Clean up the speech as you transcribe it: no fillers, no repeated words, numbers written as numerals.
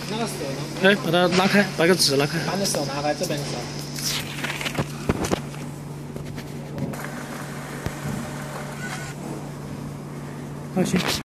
哪个色呢？ 哎，把它拉开，把个纸拉开。 搬的时候拿开，这边的时候。 放心。